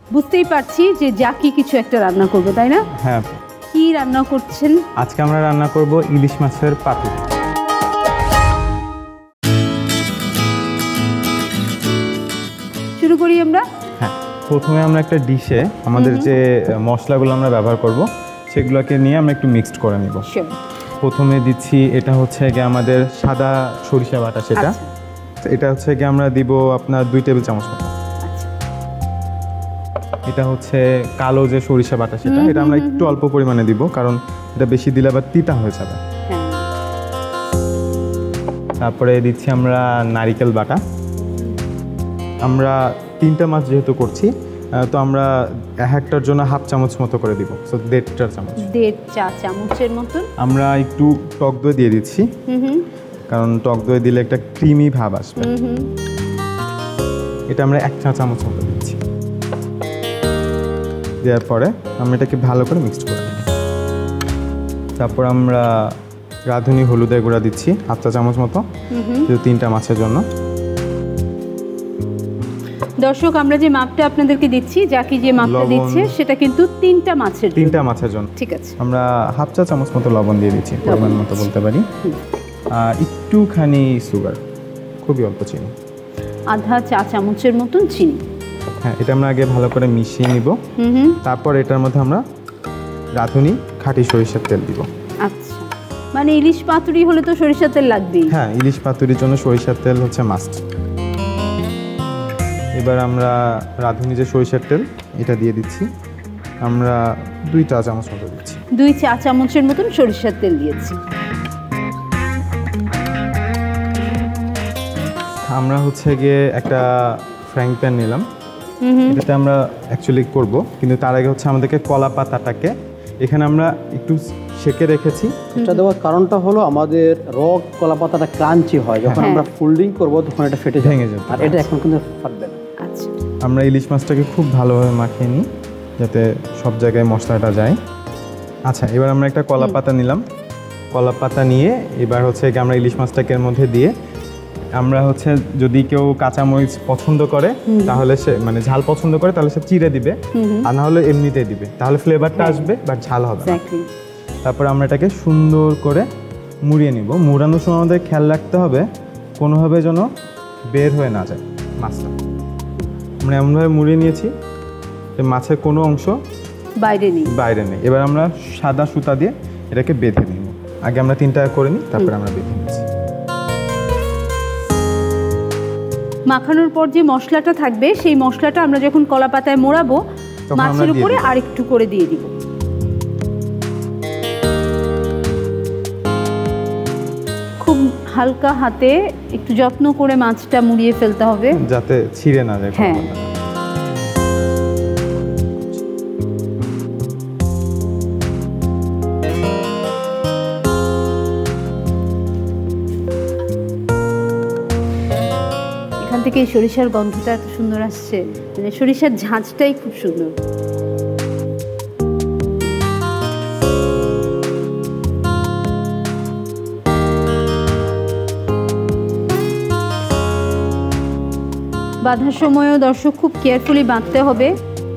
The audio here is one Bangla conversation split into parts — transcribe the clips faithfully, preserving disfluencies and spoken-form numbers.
বুঝতেই পারছি যে জাকি কিছু একটা রান্না করবে, তাই না? হ্যাঁ। কি রান্না করছেন? আজকে আমরা রান্না করব ইলিশ মাছের পাতুরি। শুরু করি আমরা। হ্যাঁ, প্রথমে আমরা একটা ডিশে আমাদের যে মশলাগুলো আমরা ব্যবহার করব সেগুলোকে নিয়ে আমরা একটু মিক্সড করে নিব। প্রথমে দিচ্ছি এটা হচ্ছে গিয়ে আমাদের সাদা সরিষা বাটা, সেটা এটা হচ্ছে গিয়ে আমরা দিব আপনার দুই টেবিল চামচ মতো। এটা হচ্ছে কালো যে সরিষা বাটা, সেটা এটা আমরা একটু অল্প পরিমাণে দিব, কারণ এটা বেশি দিলে আবার তিতা হয়ে যাবে। তারপরে দিচ্ছি আমরা নারিকেল বাটা। আমরা তিনটা মাছ যেহেতু করছি, তো আমরা এক একটার জন্য হাফ চামচ মতো করে দিব, সো দেড় চা চামচ দেড় চা চামচের মতো। আমরা একটু টক দই দিয়ে দিচ্ছি, কারণ টক দই দিলে একটা ক্রিমি ভাব আসবে। এটা আমরা এক চা চামচ মতো দিচ্ছি। দেওয়ার পরে আমরা এটাকে ভালো করে মিক্সড করে নিই। তারপর আমরা রাঁধুনি হলুদের গুঁড়া দিচ্ছি হাফ চা চামচ মতো, তিনটা মাছের জন্য। দর্শক, আমরা যে মাপটা আপনাদেরকে দিচ্ছি, জাকি যে মাপটা দিচ্ছে সেটা কিন্তু তিনটা মাছের তিনটা মাছের জন্য। ঠিক আছে, আমরা হাফ চা চামচ মতো লবণ দিয়ে দিচ্ছি, পরিমাণ মতো বলতে পারি। আর একটুখানি সুগার, খুবই অল্প চিনি, আধা চা চামচের মতন চিনি। হ্যাঁ, এটা আমরা আগে ভালো করে মিশিয়ে নিব। তারপর এটার মধ্যে আমরা রাঁধুনি খাঁটি সরিষার তেল দিব। আচ্ছা, মানে ইলিশ পাতুরি হলে তো সরিষার তেল লাগবেই। হ্যাঁ, ইলিশ পাতুরির জন্য সরিষার তেল হচ্ছে মাস্ট। এবার আমরা রাঁধুনি যে সরিষার তেল এটা দিয়ে দিচ্ছি, আমরা দুই চা চামচ মতো দিচ্ছি। দুই চা চামচের মতন সরিষার তেল দিয়েছি। আমরা হচ্ছে গিয়ে একটা ফ্রাইং প্যান নিলাম, এটাতে আমরা অ্যাকচুয়ালি করব, কিন্তু তার আগে হচ্ছে আমাদেরকে কলা পাতাটাকে এখানে আমরা একটু সেকে রেখেছি। এটা দেওয়ার কারণটা হলো আমাদের র কলা পাতাটা ক্রাঞ্চি হয়, যখন আমরা ফোল্ডিং করব তখন এটা ফেটে ভেঙে যাবে, আর এটা এখন কিন্তু ফাটবে না। আচ্ছা, আমরা ইলিশ মাছটাকে খুব ভালোভাবে মাখিয়ে নিই যাতে সব জায়গায় মশলাটা যায়। আচ্ছা, এবার আমরা একটা কলা পাতা নিলাম। কলা পাতা নিয়ে এবার হচ্ছে আমরা ইলিশ মাছটাকে এর মধ্যে দিয়ে আমরা হচ্ছে যদি কেউ কাঁচামরিচ পছন্দ করে তাহলে সে মানে ঝাল পছন্দ করে তাহলে সে চিড়ে দিবে, আর না হলে এমনিতেই দিবে, তাহলে ফ্লেভারটা আসবে বাট ঝাল হবে না। তারপর আমরা এটাকে সুন্দর করে মুড়িয়ে নিব। মুড়ানোর সময় আমাদের খেয়াল রাখতে হবে কোনোভাবে যেন বের হয়ে না যায় মাছটা। আমরা এমনভাবে মুড়িয়ে নিয়েছি যে মাছের কোনো অংশ বাইরে নেই বাইরে নেই এবার আমরা সাদা সুতা দিয়ে এটাকে বেঁধে নিব। আগে আমরা তিনটা করে নিই, তারপরে আমরা বেঁধে নিচ্ছি। মাখানোর পর যে মশলাটা থাকবে সেই মশলাটা আমরা যখন কলা পাতায় মোড়াবো মাছের উপরে আরেকটু করে দিয়ে দিব। খুব হালকা হাতে একটু যত্ন করে মাছটা মুড়িয়ে ফেলতে হবে যাতে ছিঁড়ে না যায়। হ্যাঁ, এখান থেকে সরিষার গন্ধটা এত সুন্দর আসছে, মানে সরিষার ঝাঁঝটাই খুব সুন্দর। বাঁধার সময়ও দর্শক খুব কেয়ারফুলি বাঁধতে হবে।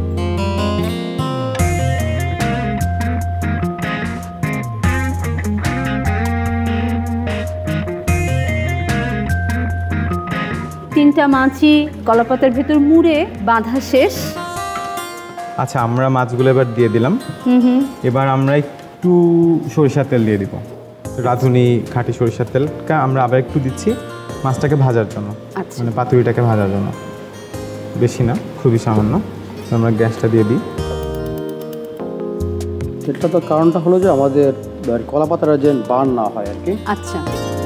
তিনটা মাছই কলাপাতার ভেতর মুড়ে বাঁধা শেষ। আচ্ছা, আমরা মাছগুলো এবার দিয়ে দিলাম। এবার আমরা একটু সরিষার তেল দিয়ে দিব, রাঁধুনি খাঁটি সরিষার তেলটা আমরা আবার একটু দিচ্ছি মাছটাকে ভাজার জন্য, মানে পাতুরিটাকে ভাজার জন্য, বেশি না, খুবই সামান্য। আমরা গ্যাসটা দিয়ে দিই। এটা তো কারণটা হলো যে আমাদের কলা পাতাটা যেন বার্ন না হয় আর কি। আচ্ছা,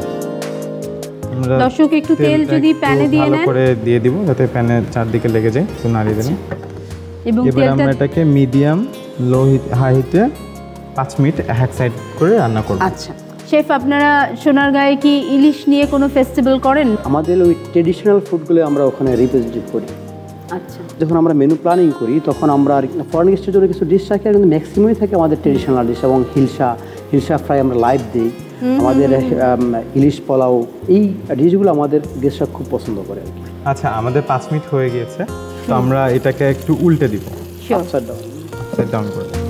দর্শক একটু তেল যদি প্যানে দিয়ে নেন, ভালো করে দিয়ে দিব যাতে প্যানের চারদিকে লেগে যায়, একটু নাড়িয়ে দেবেন। এবং এবার আমরা এটাকে মিডিয়াম লো হাই হিটে পাঁচ মিনিট এক সাইড করে রান্না করব। আচ্ছা শেফ, আপনারা সোনারগাঁয়ে কি ইলিশ নিয়ে কোনো ফেস্টিভ্যাল করেন? আমাদের ওই ট্রেডিশনাল ফুডগুলো আমরা ওখানে রিপ্রেজেন্ট করি। আচ্ছা, যখন আমরা মেনু প্ল্যানিং করি তখন আমরা ফরেন গেস্টের জন্য কিছু ডিশ রাখি, কিন্তু ম্যাক্সিমামই থাকে আমাদের ট্রেডিশনাল ডিশ। এবং হিলসা হিলসা ফ্রাই আমরা লাইভ দিই, আমাদের ইলিশ পোলাও, এই ডিশগুলো আমাদের গেস্টরা খুব পছন্দ করে। আচ্ছা, আমাদের পাঁচ মিনিট হয়ে গিয়েছে। তো আমরা এটাকে একটু উল্টে দিব, sure. Upside down. Upside down করে দেব।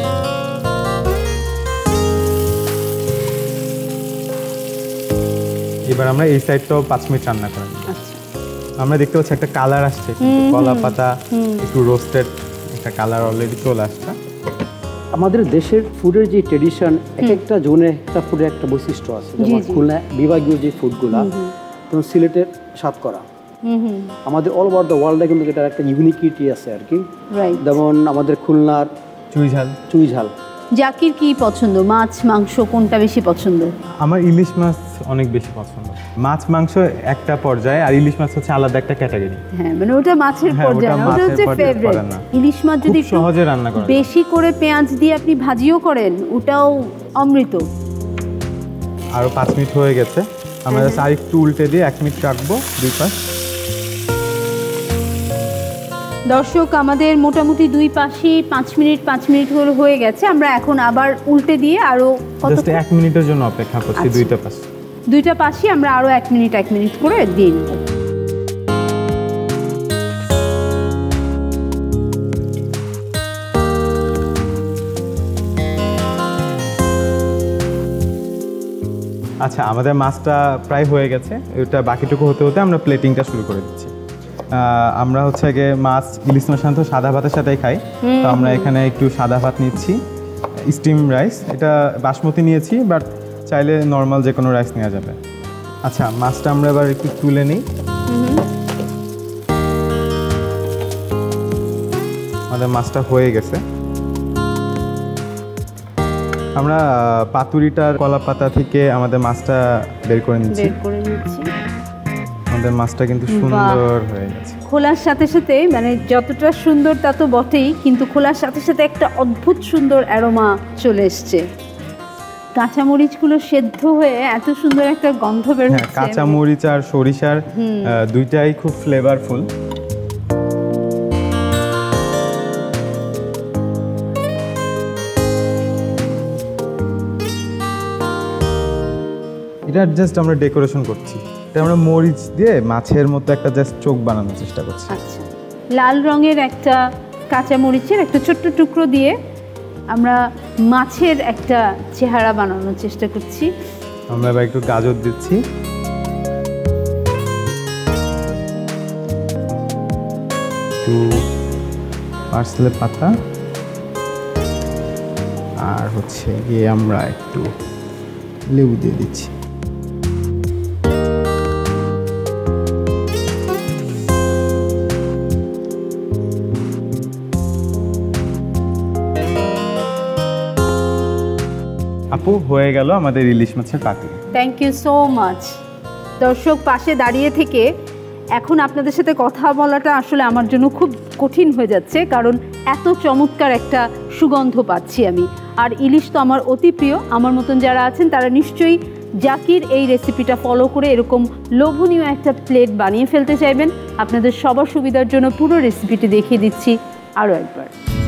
এবার আমরা এই সাইডটাও পাঁচ মিনিট রান্না করে নেব। আচ্ছা, আমরা দেখতে পাচ্ছি একটা কালার আসছে, কিন্তু কলা পাতা একটু রোস্টেড একটা কালার অলরেডি চলে আসছে। আমাদের দেশের ফুডের যে ট্রেডিশন, এক একটা জোনে একটা ফুডের একটা বৈশিষ্ট্য আছে। যেমন খুলনা বিভাগীয় যে ফুডগুলা, যেমন সিলেটের সাতকরা, আমাদের অল ওভার দ্য ওয়ার্ল্ডে কিন্তু এটার একটা ইউনিকিটি আছে আর কি। রাইট। যেমন আমাদের খুলনার চুই ঝাল। চুই ঝাল। জাকির কি পছন্দ, মাছ মাংস কোনটা বেশি পছন্দ? আমার ইলিশ মাছ অনেক বেশি পছন্দ। মাছ মাংস একটা পর্যায়ে, আর ইলিশ মাছ হচ্ছে আলাদা একটা ক্যাটাগরি। হ্যাঁ, মানে ওটা মাছের হ্যাঁ, ওটা পর্যায়ে না, ওটা মাছের হচ্ছে পর্যায়ে ফেভারিট। পড়ে না। ইলিশ মাছ যদি খুব একটু সহজে রান্না করা যায়। বেশি করে পেঁয়াজ দিয়ে আপনি ভাজিও করেন, ওটাও অমৃত। আরও পাঁচ মিনিট হয়ে গেছে, আমরা জাস্ট আর একটু উল্টে দিয়ে এক মিনিট রাখবো দুই পাশ। দর্শক, আমাদের মোটামুটি দুই পাশে পাঁচ মিনিট পাঁচ মিনিট হলো হয়ে গেছে। আমরা এখন আবার উল্টে দিয়ে আরো জাস্ট এক মিনিটের জন্য অপেক্ষা করছি। আচ্ছা। দুইটা পাশ দুইটা পাশে আমরা আরো এক মিনিট এক মিনিট করে দিয়ে নেব। আচ্ছা, আমাদের মাছটা প্রায় হয়ে গেছে। এটা বাকিটুকু হতে হতে আমরা প্লেটিংটা শুরু করে দিচ্ছি। আমরা হচ্ছে আগে মাছ ইলিশ মাছ সাধারণত সাদা ভাতের সাথেই খাই, তো আমরা এখানে একটু সাদা ভাত নিচ্ছি, স্টিম রাইস। এটা বাসমতি নিয়েছি, বাট চাইলে নর্মাল যে কোনো রাইস নেওয়া যাবে। আচ্ছা, মাছটা আমরা এবার একটু তুলে নিই। আমাদের মাছটা হয়ে গেছে। আমরা পাতুরিটার কলা পাতা থেকে আমাদের মাছটা বের করে নিচ্ছি। বের করে নিচ্ছি। আমাদের মাছটা কিন্তু সুন্দর হয়ে গেছে। খোলার সাথে সাথে, মানে যতটা সুন্দর তা তো বটেই, কিন্তু খোলার সাথে সাথে একটা অদ্ভুত সুন্দর অ্যারোমা চলে এসছে। কাঁচামরিচগুলো সেদ্ধ হয়ে এত সুন্দর একটা গন্ধ বের হ্যাঁ, হচ্ছে। কাঁচামরিচ আর সরিষার দুইটাই খুব ফ্লেভারফুল। এটা জাস্ট আমরা ডেকোরেশন করছি। এটা আমরা মরিচ দিয়ে মাছের মতো একটা জাস্ট চোখ বানানোর চেষ্টা করছি। আচ্ছা, লাল রঙের একটা কাঁচামরিচের একটা ছোট্ট টুকরো দিয়ে আমরা মাছের একটা চেহারা বানানোর চেষ্টা করছি। আমরা এবার একটু গাজর দিচ্ছি, একটু পার্সলে পাতা, আর হচ্ছে গিয়ে আমরা একটু লেবু দিয়ে দিচ্ছি। আপু, হয়ে গেল আমাদের ইলিশ মাছের পাতুরি। Thank you so much. দর্শক, পাশে দাঁড়িয়ে থেকে এখন আপনাদের সাথে কথা বলাটা আসলে আমার জন্য খুব কঠিন হয়ে যাচ্ছে, কারণ এত চমৎকার একটা সুগন্ধ পাচ্ছি আমি। আর ইলিশ তো আমার অতি প্রিয়। আমার মতন যারা আছেন তারা নিশ্চয়ই জাকির এই রেসিপিটা ফলো করে এরকম লোভনীয় একটা প্লেট বানিয়ে ফেলতে চাইবেন। আপনাদের সবার সুবিধার জন্য পুরো রেসিপিটি দেখিয়ে দিচ্ছি আরও একবার।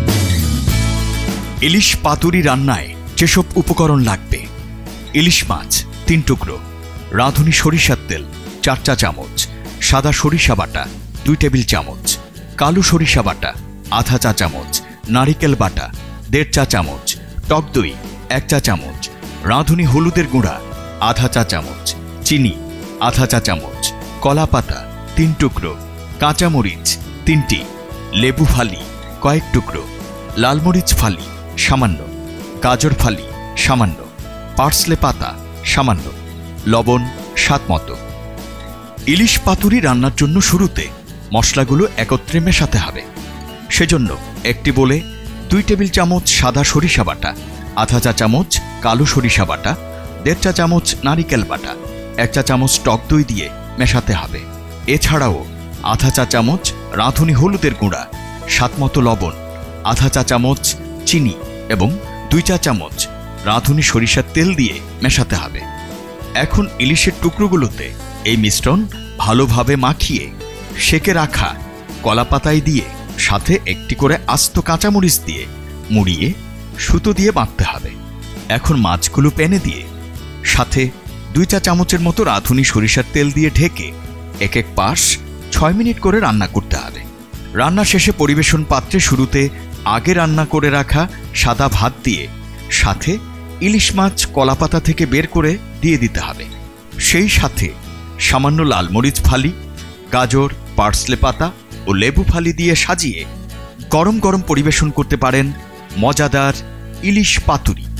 ইলিশ পাতুরি রান্নায় যেসব উপকরণ লাগবে: ইলিশ মাছ তিন টুকরো, রাঁধুনি সরিষার তেল চার চা চামচ, সাদা সরিষা বাটা দুই টেবিল চামচ, কালো সরিষা বাটা আধা চা চামচ, নারিকেল বাটা দেড় চা চামচ, টক দই এক চা চামচ, রাঁধুনি হলুদের গুঁড়া আধা চা চামচ, চিনি আধা চা চামচ, কলা পাতা তিন টুকরো, কাঁচামরিচ তিনটি, লেবু ফালি কয়েক টুকরো, লালমরিচ ফালি সামান্য, গাজর ফালি সামান্য, পার্সলে পাতা সামান্য, লবণ স্বাদ মতো। ইলিশ পাতুরি রান্নার জন্য শুরুতে মশলাগুলো একত্রে মেশাতে হবে। সেজন্য একটি বলে দুই টেবিল চামচ সাদা সরিষা বাটা, আধা চা চামচ কালো সরিষা বাটা, দেড় চা চামচ নারিকেল বাটা, এক চা চামচ টক দই দিয়ে মেশাতে হবে। এছাড়াও আধা চা চামচ রাঁধুনি হলুদের গুঁড়া, স্বাদমতো লবণ, আধা চা চামচ চিনি এবং দুই চা চামচ রাঁধুনি সরিষার তেল দিয়ে মেশাতে হবে। এখন ইলিশের টুকরোগুলোতে এই মিশ্রণ ভালোভাবে মাখিয়ে সেকে রাখা কলা পাতায় দিয়ে সাথে একটি করে আস্ত কাঁচামরিচ দিয়ে মুড়িয়ে সুতো দিয়ে বাঁধতে হবে। এখন মাছগুলো প্যানে দিয়ে সাথে দুই চা চামচের মতো রাঁধুনি সরিষার তেল দিয়ে ঢেকে এক এক পাশ ছয় মিনিট করে রান্না করতে হবে। রান্না শেষে পরিবেশন পাত্রে শুরুতে আগে রান্না করে রাখা সাদা ভাত দিয়ে সাথে ইলিশ মাছ কলাপাতা থেকে বের করে দিয়ে দিতে হবে। সেই সাথে সামান্য লাল মরিচ ফালি, গাজর, পার্সলে পাতা ও লেবু ফালি দিয়ে সাজিয়ে গরম গরম পরিবেশন করতে পারেন মজাদার ইলিশ পাতুরি।